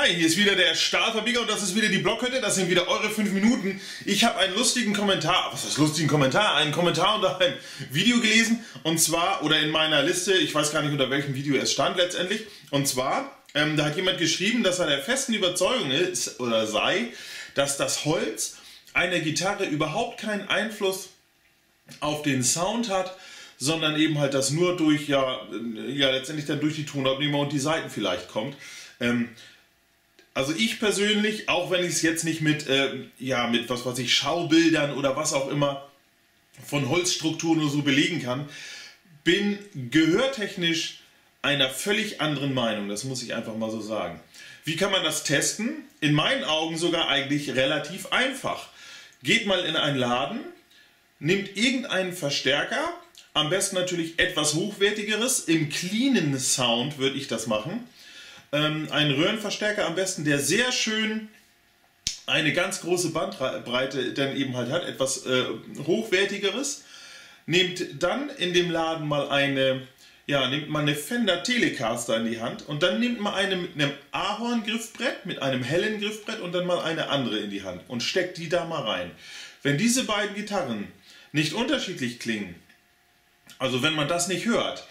Hi, hier ist wieder der Stahlverbieger und das ist wieder die Blockhütte. Das sind wieder eure 5 Minuten. Ich habe einen lustigen Kommentar, was heißt lustigen Kommentar? Einen Kommentar unter einem Video gelesen und zwar, oder in meiner Liste, ich weiß gar nicht unter welchem Video es stand letztendlich. Und zwar, da hat jemand geschrieben, dass er der festen Überzeugung ist oder sei, dass das Holz einer Gitarre überhaupt keinen Einfluss auf den Sound hat, sondern eben halt das nur durch, ja letztendlich dann durch die Tonabnehmer und die Saiten vielleicht kommt. Also ich persönlich, auch wenn ich es jetzt nicht mit was weiß ich, Schaubildern oder was auch immer von Holzstrukturen oder so belegen kann, bin gehörtechnisch einer völlig anderen Meinung, das muss ich einfach mal so sagen. Wie kann man das testen? In meinen Augen sogar eigentlich relativ einfach. Geht mal in einen Laden, nimmt irgendeinen Verstärker, am besten natürlich etwas hochwertigeres, im cleanen Sound würde ich das machen. Ein Röhrenverstärker am besten, der sehr schön eine ganz große Bandbreite dann eben halt hat, etwas hochwertigeres. Nehmt dann in dem Laden mal eine Fender Telecaster in die Hand und dann nehmt mal eine mit einem Ahorn-Griffbrett, mit einem hellen Griffbrett und dann mal eine andere in die Hand und steckt die da mal rein. Wenn diese beiden Gitarren nicht unterschiedlich klingen, also wenn man das nicht hört,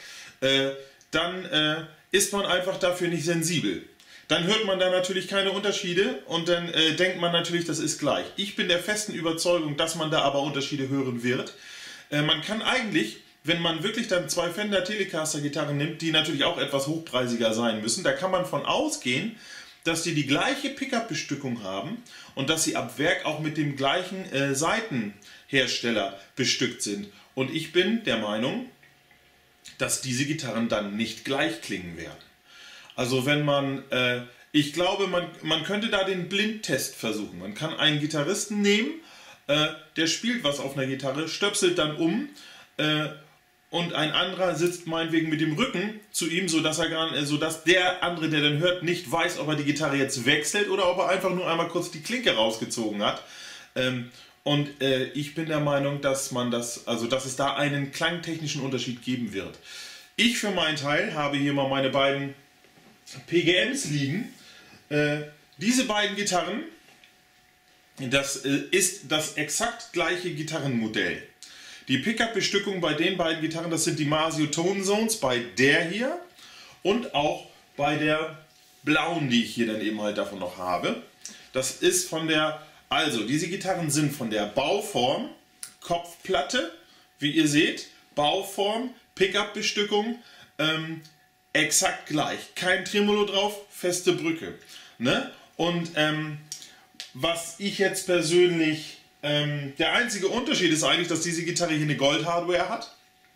dann ist man einfach dafür nicht sensibel. Dann hört man da natürlich keine Unterschiede und dann denkt man natürlich, das ist gleich. Ich bin der festen Überzeugung, dass man da aber Unterschiede hören wird. Man kann eigentlich, wenn man wirklich dann 2 Fender Telecaster Gitarren nimmt, die natürlich auch etwas hochpreisiger sein müssen, da kann man von ausgehen, dass die gleiche Pickup-Bestückung haben und dass sie ab Werk auch mit dem gleichen Saitenhersteller bestückt sind. Und ich bin der Meinung, dass diese Gitarren dann nicht gleich klingen werden. Also wenn man, ich glaube, man könnte da den Blindtest versuchen. Man kann einen Gitarristen nehmen, der spielt was auf einer Gitarre, stöpselt dann um und ein anderer sitzt meinetwegen mit dem Rücken zu ihm, sodass der andere, der dann hört, nicht weiß, ob er die Gitarre jetzt wechselt oder ob er einfach nur einmal kurz die Klinke rausgezogen hat. Und ich bin der Meinung, dass es da einen klangtechnischen Unterschied geben wird. Ich für meinen Teil habe hier mal meine beiden PGMs liegen. Diese beiden Gitarren, das ist das exakt gleiche Gitarrenmodell. Die Pickup-Bestückung bei den beiden Gitarren, das sind die Masio Tone Zones bei der hier und auch bei der blauen, die ich hier dann eben halt davon noch habe. Das ist von der... Also, diese Gitarren sind von der Bauform, Kopfplatte, wie ihr seht, Bauform, Pickup-Bestückung, exakt gleich. Kein Tremolo drauf, feste Brücke. Ne? Und was ich jetzt persönlich, der einzige Unterschied ist eigentlich, dass diese Gitarre hier eine Gold-Hardware hat.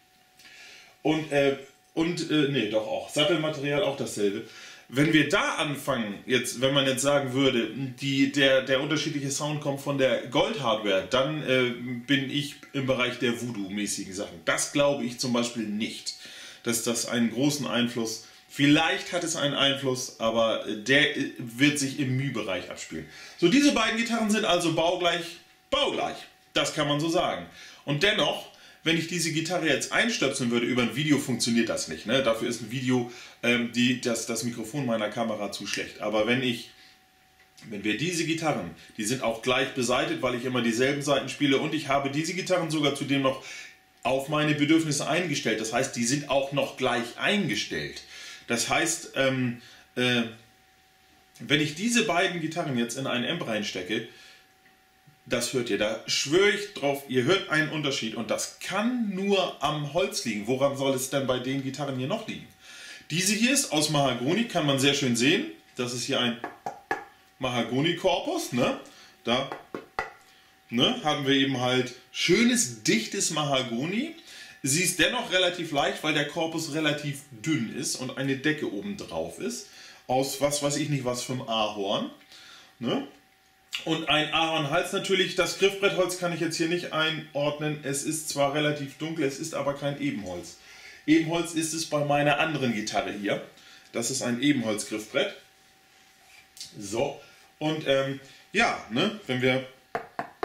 Sattelmaterial auch dasselbe. Wenn wir da anfangen, wenn man jetzt sagen würde, der unterschiedliche Sound kommt von der Gold-Hardware, dann bin ich im Bereich der Voodoo-mäßigen Sachen. Das glaube ich zum Beispiel nicht, dass das einen großen Einfluss, vielleicht hat es einen Einfluss, aber der wird sich im Müh-Bereich abspielen. So, diese beiden Gitarren sind also baugleich, das kann man so sagen. Und dennoch, wenn ich diese Gitarre jetzt einstöpseln würde, über ein Video funktioniert das nicht. Ne? Dafür ist ein Video, das Mikrofon meiner Kamera zu schlecht. Aber wenn wir diese Gitarren, die sind auch gleich beseitet, weil ich immer dieselben Saiten spiele und ich habe diese Gitarren sogar zudem noch auf meine Bedürfnisse eingestellt. Das heißt, die sind auch noch gleich eingestellt. Das heißt, wenn ich diese beiden Gitarren jetzt in einen Amp reinstecke, das hört ihr, da schwöre ich drauf, ihr hört einen Unterschied und das kann nur am Holz liegen. Woran soll es denn bei den Gitarren hier noch liegen? Diese hier ist aus Mahagoni, kann man sehr schön sehen. Das ist hier ein Mahagoni-Korpus. Ne? Da haben wir eben halt schönes, dichtes Mahagoni. Sie ist dennoch relativ leicht, weil der Korpus relativ dünn ist und eine Decke oben drauf ist. Aus was weiß ich nicht was für einem Ahorn. Ne? Und ein Ahornhals natürlich, das Griffbrettholz kann ich jetzt hier nicht einordnen. Es ist zwar relativ dunkel, es ist aber kein Ebenholz. Ebenholz ist es bei meiner anderen Gitarre hier. Das ist ein Ebenholz-Griffbrett. So, und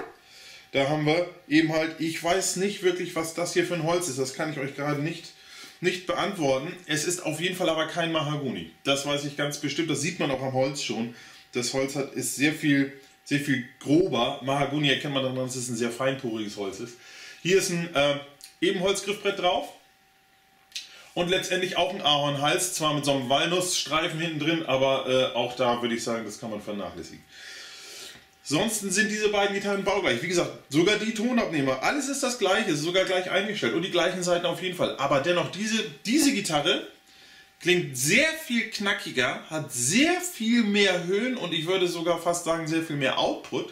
da haben wir eben halt, ich weiß nicht wirklich, was das hier für ein Holz ist. Das kann ich euch gerade nicht nicht beantworten. Es ist auf jeden Fall aber kein Mahagoni. Das weiß ich ganz bestimmt. Das sieht man auch am Holz schon. Das Holz ist sehr viel grober. Mahagoni erkennt man daran, dass es ein sehr feinporiges Holz ist. Hier ist ein Ebenholzgriffbrett drauf. Und letztendlich auch ein Ahornhals, zwar mit so einem Walnussstreifen hinten drin, aber auch da würde ich sagen, das kann man vernachlässigen. Sonst sind diese beiden Gitarren baugleich. Wie gesagt, sogar die Tonabnehmer, alles ist das gleiche, ist sogar gleich eingestellt und die gleichen Seiten auf jeden Fall. Aber dennoch, diese Gitarre klingt sehr viel knackiger, hat sehr viel mehr Höhen und ich würde sogar fast sagen, sehr viel mehr Output.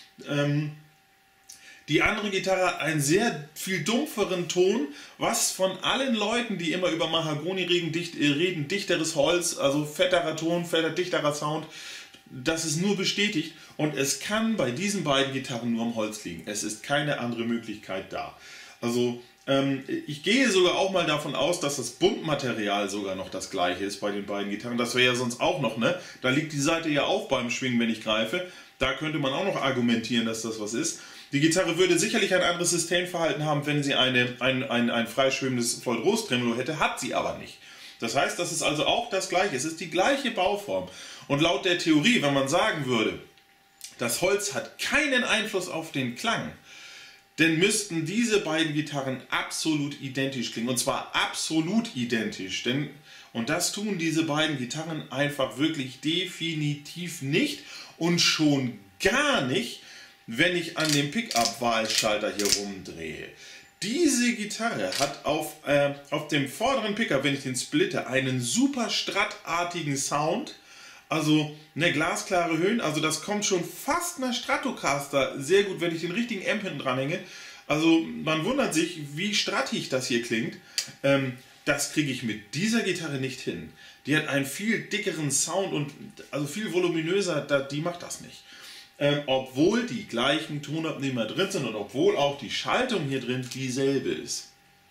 Die andere Gitarre hat einen sehr viel dumpferen Ton, was von allen Leuten, die immer über Mahagoni reden, dichteres Holz, also fetterer Ton, dichterer Sound, das ist nur bestätigt und es kann bei diesen beiden Gitarren nur am Holz liegen. Es ist keine andere Möglichkeit da. Also ich gehe sogar auch mal davon aus, dass das Bundmaterial sogar noch das gleiche ist bei den beiden Gitarren. Das wäre ja sonst auch noch, ne? Da liegt die Saite ja auch beim Schwingen, wenn ich greife. Da könnte man auch noch argumentieren, dass das was ist. Die Gitarre würde sicherlich ein anderes Systemverhalten haben, wenn sie ein freischwimmendes Vollrost-Tremolo hätte, hat sie aber nicht. Das heißt, das ist also auch das Gleiche. Es ist die gleiche Bauform. Und laut der Theorie, wenn man sagen würde, das Holz hat keinen Einfluss auf den Klang, dann müssten diese beiden Gitarren absolut identisch klingen. Und zwar absolut identisch. Und das tun diese beiden Gitarren einfach wirklich definitiv nicht. Und schon gar nicht, wenn ich an dem Pickup-Wahlschalter hier rumdrehe. Diese Gitarre hat auf dem vorderen Pickup, wenn ich den splitte, einen super strattartigen Sound. Also eine glasklare Höhen, also das kommt schon fast nach Stratocaster sehr gut, wenn ich den richtigen Amp hinten dranhänge. Also man wundert sich, wie strattig das hier klingt. Das kriege ich mit dieser Gitarre nicht hin. Die hat einen viel dickeren Sound und also viel voluminöser, die macht das nicht. Obwohl die gleichen Tonabnehmer drin sind und obwohl auch die Schaltung hier drin dieselbe ist.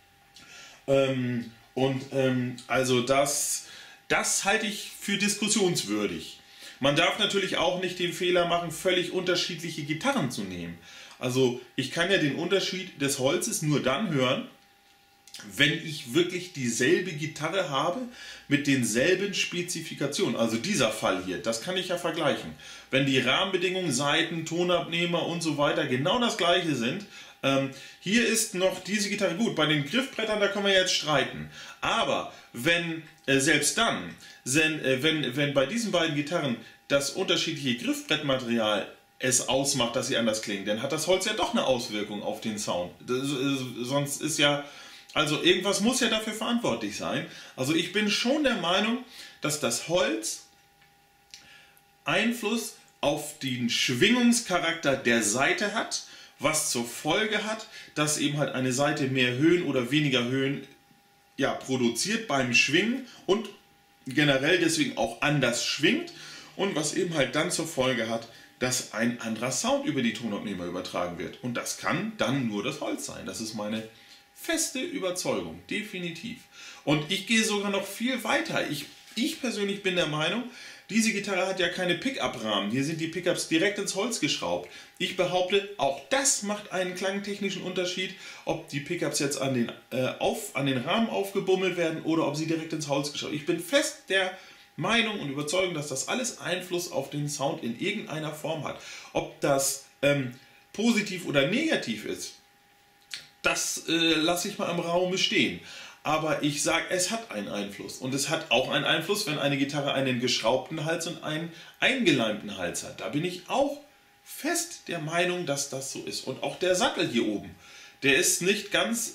Also das halte ich für diskussionswürdig. Man darf natürlich auch nicht den Fehler machen, völlig unterschiedliche Gitarren zu nehmen. Also ich kann ja den Unterschied des Holzes nur dann hören, wenn ich wirklich dieselbe Gitarre habe mit denselben Spezifikationen. Also dieser Fall hier, das kann ich ja vergleichen. Wenn die Rahmenbedingungen, Saiten, Tonabnehmer und so weiter genau das gleiche sind, hier ist noch diese Gitarre gut. Bei den Griffbrettern, da können wir jetzt streiten. Aber wenn selbst dann, wenn bei diesen beiden Gitarren das unterschiedliche Griffbrettmaterial es ausmacht, dass sie anders klingen, dann hat das Holz ja doch eine Auswirkung auf den Sound. Sonst ist ja, also irgendwas muss ja dafür verantwortlich sein. Also ich bin schon der Meinung, dass das Holz Einfluss auf den Schwingungscharakter der Saite hat, was zur Folge hat, dass eben halt eine Saite mehr Höhen oder weniger Höhen produziert beim Schwingen und generell deswegen auch anders schwingt und was eben halt dann zur Folge hat, dass ein anderer Sound über die Tonabnehmer übertragen wird. Und das kann dann nur das Holz sein. Das ist meine feste Überzeugung, definitiv. Und ich gehe sogar noch viel weiter. Ich persönlich bin der Meinung, diese Gitarre hat ja keine Pickup-Rahmen. Hier sind die Pickups direkt ins Holz geschraubt. Ich behaupte, auch das macht einen klangtechnischen Unterschied, ob die Pickups jetzt an den Rahmen aufgebummelt werden oder ob sie direkt ins Holz geschraubt werden. Ich bin fest der Meinung und Überzeugung, dass das alles Einfluss auf den Sound in irgendeiner Form hat. Ob das positiv oder negativ ist, das lasse ich mal im Raum stehen. Aber ich sage, es hat einen Einfluss. Und es hat auch einen Einfluss, wenn eine Gitarre einen geschraubten Hals und einen eingeleimten Hals hat. Da bin ich auch fest der Meinung, dass das so ist. Und auch der Sattel hier oben, der ist nicht ganz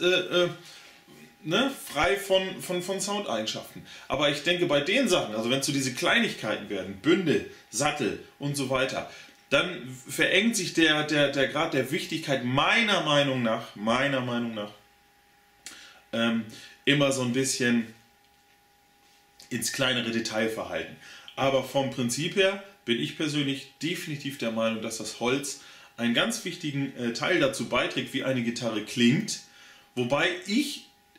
frei von Soundeigenschaften. Aber ich denke, bei den Sachen, also wenn es so diese Kleinigkeiten werden, Bünde, Sattel und so weiter, dann verengt sich der Grad der Wichtigkeit meiner Meinung nach immer so ein bisschen ins kleinere Detailverhalten. Aber vom Prinzip her bin ich persönlich definitiv der Meinung, dass das Holz einen ganz wichtigen Teil dazu beiträgt, wie eine Gitarre klingt. Wobei ich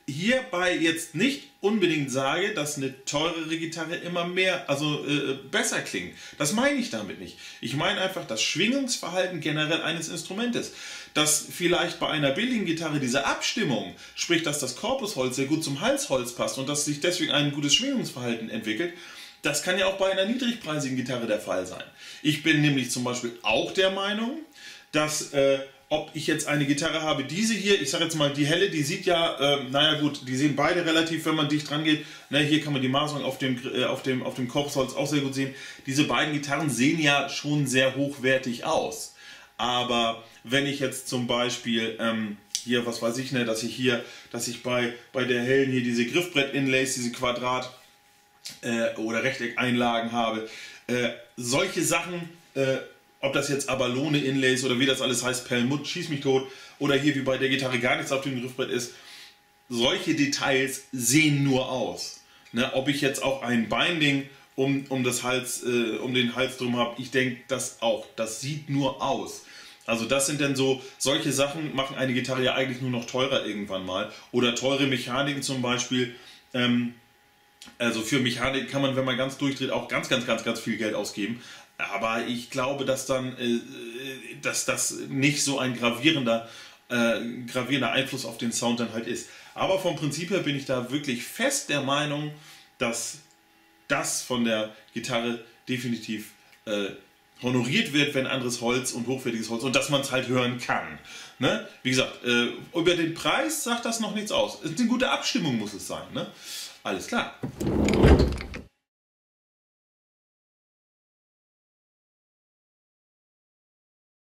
hierbei jetzt nicht unbedingt sage, dass eine teurere Gitarre immer mehr, also besser klingt. Das meine ich damit nicht. Ich meine einfach das Schwingungsverhalten generell eines Instrumentes. Dass vielleicht bei einer billigen Gitarre diese Abstimmung, sprich, dass das Korpusholz sehr gut zum Halsholz passt und dass sich deswegen ein gutes Schwingungsverhalten entwickelt, das kann ja auch bei einer niedrigpreisigen Gitarre der Fall sein. Ich bin nämlich zum Beispiel auch der Meinung, dass ob ich jetzt eine Gitarre habe, diese hier, ich sage jetzt mal die helle, die sieht ja, naja gut, die sehen beide relativ, wenn man dicht dran geht, ne, hier kann man die Maserung auf dem Korpusholz auch sehr gut sehen. Diese beiden Gitarren sehen ja schon sehr hochwertig aus. Aber wenn ich jetzt zum Beispiel hier, was weiß ich, ne, dass ich bei der hellen hier diese Griffbrett-Inlays, diese Quadrat- oder Rechteckeinlagen habe, solche Sachen, ob das jetzt Abalone Inlays oder wie das alles heißt, Perlmutt, schieß mich tot, oder hier wie bei der Gitarre gar nichts auf dem Griffbrett ist, solche Details sehen nur aus. Ne, ob ich jetzt auch ein Binding um den Hals drum habe, ich denke das auch, das sieht nur aus. Also das sind dann so, solche Sachen machen eine Gitarre ja eigentlich nur noch teurer irgendwann mal. Oder teure Mechaniken zum Beispiel. Also für Mechanik kann man, wenn man ganz durchdreht, auch ganz viel Geld ausgeben. Aber ich glaube, dass das nicht so ein gravierender Einfluss auf den Sound dann halt ist. Aber vom Prinzip her bin ich da wirklich fest der Meinung, dass das von der Gitarre definitiv honoriert wird, wenn anderes Holz und hochwertiges Holz, und dass man es halt hören kann. Ne? Wie gesagt, über den Preis sagt das noch nichts aus. Eine gute Abstimmung muss es sein. Ne? Alles klar.